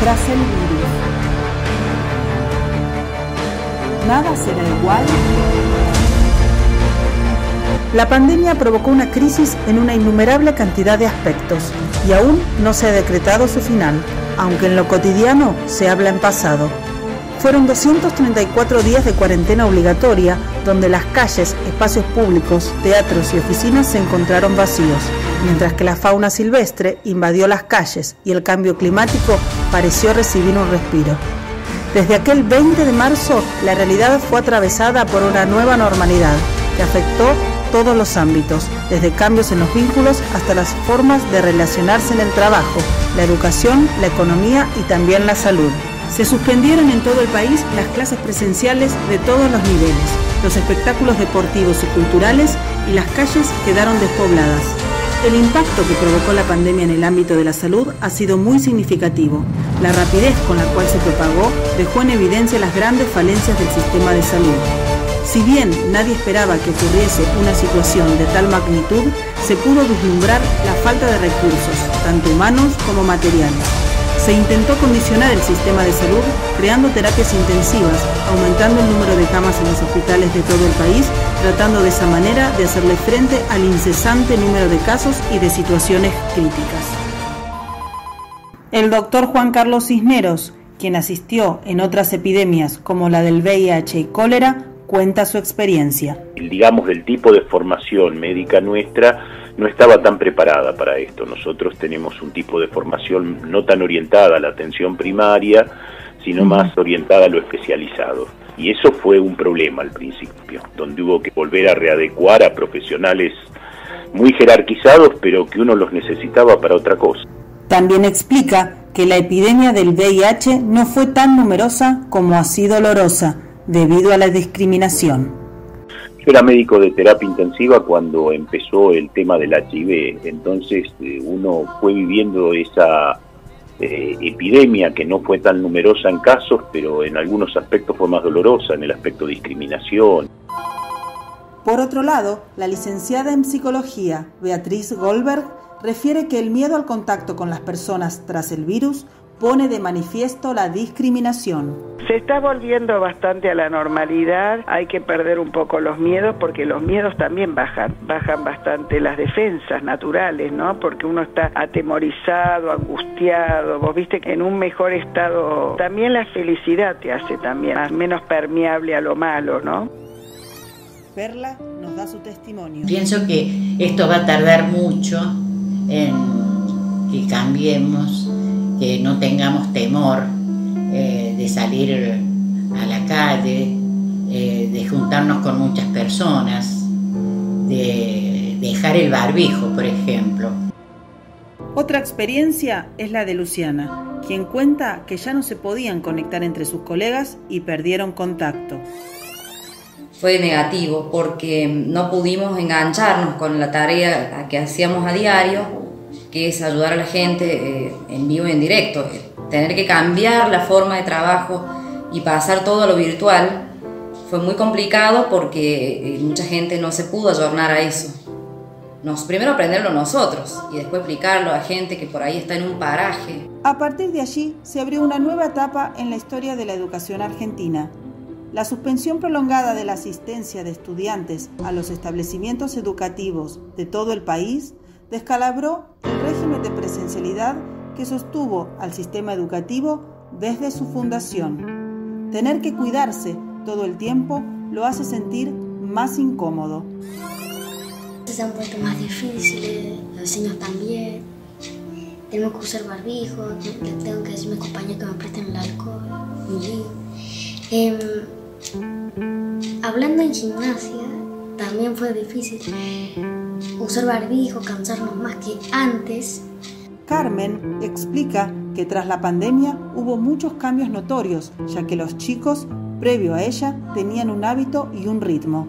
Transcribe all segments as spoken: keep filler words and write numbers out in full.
Tras el virus. ¿Nada será igual? La pandemia provocó una crisis en una innumerable cantidad de aspectos y aún no se ha decretado su final, aunque en lo cotidiano se habla en pasado. Fueron doscientos treinta y cuatro días de cuarentena obligatoria, donde las calles, espacios públicos, teatros y oficinas se encontraron vacíos, mientras que la fauna silvestre invadió las calles y el cambio climático pareció recibir un respiro. Desde aquel veinte de marzo, la realidad fue atravesada por una nueva normalidad que afectó todos los ámbitos, desde cambios en los vínculos hasta las formas de relacionarse en el trabajo, la educación, la economía y también la salud. Se suspendieron en todo el país las clases presenciales de todos los niveles, los espectáculos deportivos y culturales y las calles quedaron despobladas. El impacto que provocó la pandemia en el ámbito de la salud ha sido muy significativo. La rapidez con la cual se propagó dejó en evidencia las grandes falencias del sistema de salud. Si bien nadie esperaba que ocurriese una situación de tal magnitud, se pudo vislumbrar la falta de recursos, tanto humanos como materiales. Se intentó condicionar el sistema de salud creando terapias intensivas, aumentando el número de camas en los hospitales de todo el país, tratando de esa manera de hacerle frente al incesante número de casos y de situaciones críticas. El doctor Juan Carlos Cisneros, quien asistió en otras epidemias como la del V I H y cólera, cuenta su experiencia. Digamos, el tipo de formación médica nuestra no estaba tan preparada para esto. Nosotros tenemos un tipo de formación no tan orientada a la atención primaria, sino más orientada a lo especializado. Y eso fue un problema al principio, donde hubo que volver a readecuar a profesionales muy jerarquizados, pero que uno los necesitaba para otra cosa. También explica que la epidemia del V I H no fue tan numerosa como así dolorosa, debido a la discriminación. Yo era médico de terapia intensiva cuando empezó el tema del H I V, entonces eh, uno fue viviendo esa eh, epidemia que no fue tan numerosa en casos, pero en algunos aspectos fue más dolorosa, en el aspecto de discriminación. Por otro lado, la licenciada en psicología, Beatriz Goldberg, refiere que el miedo al contacto con las personas tras el virus pone de manifiesto la discriminación. Se está volviendo bastante a la normalidad, hay que perder un poco los miedos porque los miedos también bajan, bajan bastante las defensas naturales, ¿no? Porque uno está atemorizado, angustiado, vos viste que en un mejor estado, también la felicidad te hace también menos permeable a lo malo, ¿no? Perla nos da su testimonio. Pienso que esto va a tardar mucho en que cambiemos, que no tengamos temor eh, de salir a la calle, eh, de juntarnos con muchas personas, de dejar el barbijo, por ejemplo. Otra experiencia es la de Luciana, quien cuenta que ya no se podían conectar entre sus colegas y perdieron contacto. Fue negativo porque no pudimos engancharnos con la tarea que hacíamos a diario, que es ayudar a la gente eh, en vivo y en directo. Tener que cambiar la forma de trabajo y pasar todo a lo virtual fue muy complicado porque eh, mucha gente no se pudo ayornar a eso. Nos, primero aprenderlo nosotros y después explicarlo a gente que por ahí está en un paraje. A partir de allí se abrió una nueva etapa en la historia de la educación argentina. La suspensión prolongada de la asistencia de estudiantes a los establecimientos educativos de todo el país descalabró el régimen de presencialidad que sostuvo al sistema educativo desde su fundación. Tener que cuidarse todo el tiempo lo hace sentir más incómodo. Se han puesto más difíciles, los vecinos también. Tenemos que usar barbijo, tengo que decirme a mis compañeros que me presten el alcohol, un lío. Eh, hablando en gimnasia, también fue difícil usar barbijo, cansarnos más que antes. Carmen explica que tras la pandemia hubo muchos cambios notorios, ya que los chicos, previo a ella, tenían un hábito y un ritmo.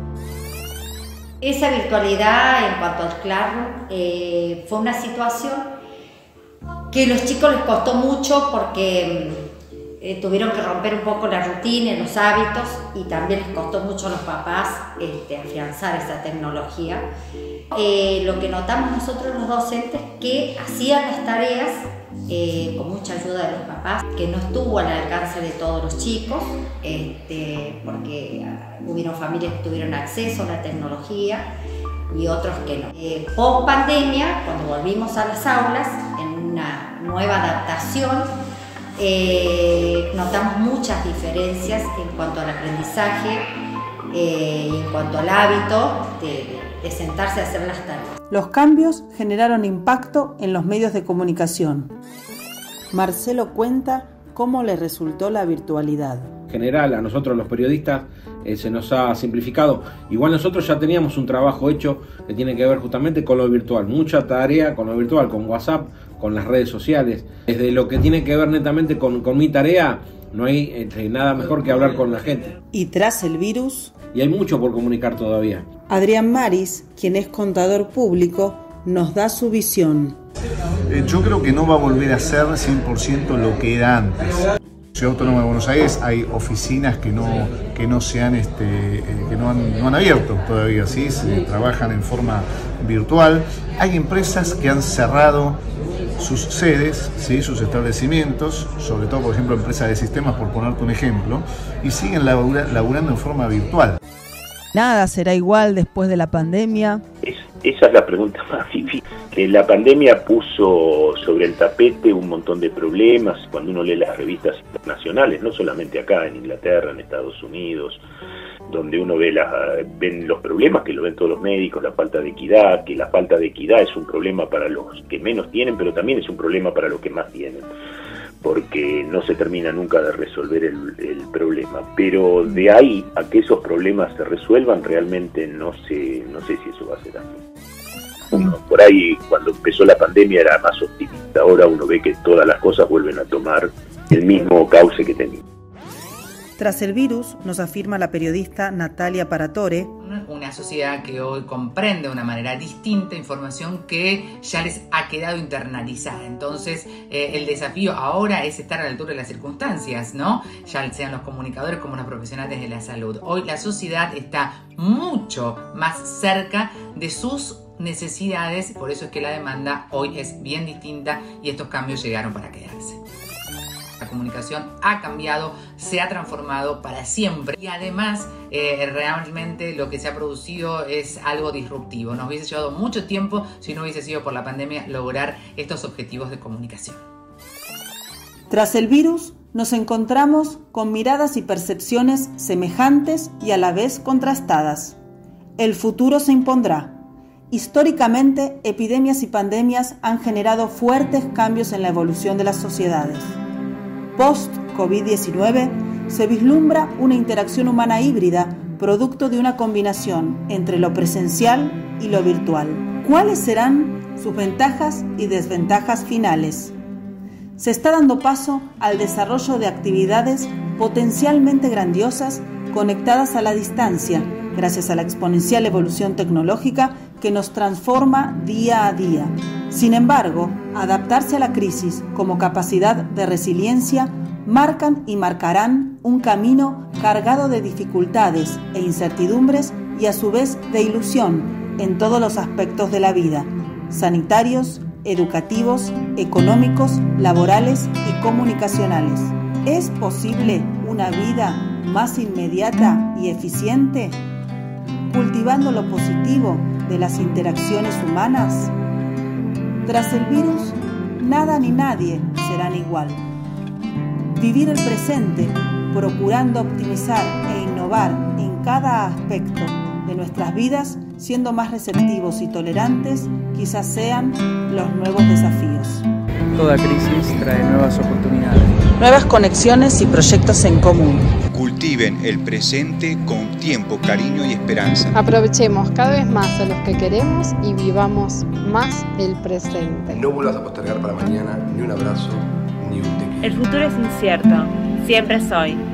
Esa virtualidad en cuanto al claro eh, fue una situación que a los chicos les costó mucho porque eh, tuvieron que romper un poco la rutina, los hábitos, y también les costó mucho a los papás este, afianzar esa tecnología. Eh, lo que notamos nosotros los docentes que hacían las tareas eh, con mucha ayuda de los papás, que no estuvo al alcance de todos los chicos, este, porque hubieron familias que tuvieron acceso a la tecnología y otros que no. Eh, post pandemia, cuando volvimos a las aulas, en una nueva adaptación, eh, notamos muchas diferencias en cuanto al aprendizaje eh, y en cuanto al hábito de, de sentarse a hacer las tareas. Los cambios generaron impacto en los medios de comunicación. Marcelo cuenta cómo le resultó la virtualidad. En general, a nosotros los periodistas eh, se nos ha simplificado. Igual nosotros ya teníamos un trabajo hecho que tiene que ver justamente con lo virtual. Mucha tarea con lo virtual, con WhatsApp, con las redes sociales. Desde lo que tiene que ver netamente con, con mi tarea, no hay eh, nada mejor que hablar con la gente. Y tras el virus... Y hay mucho por comunicar todavía. Adrián Maris, quien es contador público, nos da su visión. Eh, yo creo que no va a volver a ser cien por ciento lo que era antes. En la Ciudad Autónoma de Buenos Aires hay oficinas que no, que no, se han, este, eh, que no, han, no han abierto todavía, ¿sí? Se trabajan en forma virtual. Hay empresas que han cerrado sus sedes, ¿sí? Sus establecimientos, sobre todo, por ejemplo, empresas de sistemas, por ponerte un ejemplo, y siguen labura, laburando en forma virtual. ¿Nada será igual después de la pandemia? Es, esa es la pregunta más difícil. Eh, la pandemia puso sobre el tapete un montón de problemas. Cuando uno lee las revistas internacionales, no solamente acá en Inglaterra, en Estados Unidos, donde uno ve las, ven los problemas que lo ven todos los médicos, la falta de equidad, que la falta de equidad es un problema para los que menos tienen, pero también es un problema para los que más tienen, porque no se termina nunca de resolver el, el problema. Pero de ahí a que esos problemas se resuelvan, realmente no sé, no sé si eso va a ser así. Uno, por ahí, cuando empezó la pandemia era más optimista, ahora uno ve que todas las cosas vuelven a tomar el mismo cauce que tenían. Tras el virus, nos afirma la periodista Natalia Paratore, una sociedad que hoy comprende de una manera distinta información que ya les ha quedado internalizada. Entonces, eh, el desafío ahora es estar a la altura de las circunstancias, ¿no? Ya sean los comunicadores como los profesionales de la salud. Hoy la sociedad está mucho más cerca de sus necesidades, por eso es que la demanda hoy es bien distinta y estos cambios llegaron para quedarse. La comunicación ha cambiado, se ha transformado para siempre y además eh, realmente lo que se ha producido es algo disruptivo. Nos hubiese llevado mucho tiempo, si no hubiese sido por la pandemia, lograr estos objetivos de comunicación. Tras el virus, nos encontramos con miradas y percepciones semejantes y a la vez contrastadas. El futuro se impondrá. Históricamente, epidemias y pandemias han generado fuertes cambios en la evolución de las sociedades. Post COVID diecinueve se vislumbra una interacción humana híbrida, producto de una combinación entre lo presencial y lo virtual. ¿Cuáles serán sus ventajas y desventajas finales? Se está dando paso al desarrollo de actividades potencialmente grandiosas conectadas a la distancia, gracias a la exponencial evolución tecnológica que nos transforma día a día. Sin embargo, adaptarse a la crisis como capacidad de resiliencia marcan y marcarán un camino cargado de dificultades e incertidumbres y a su vez de ilusión en todos los aspectos de la vida, sanitarios, educativos, económicos, laborales y comunicacionales. ¿Es posible una vida más inmediata y eficiente? Cultivando lo positivo de las interacciones humanas. Tras el virus, nada ni nadie serán igual. Vivir el presente, procurando optimizar e innovar en cada aspecto de nuestras vidas, siendo más receptivos y tolerantes, quizás sean los nuevos desafíos. Toda crisis trae nuevas oportunidades. Nuevas conexiones y proyectos en común. Cultiven el presente con tiempo, cariño y esperanza. Aprovechemos cada vez más a los que queremos y vivamos más el presente. No vuelvas a postergar para mañana ni un abrazo, ni un te quiero. El futuro es incierto. Siempre soy.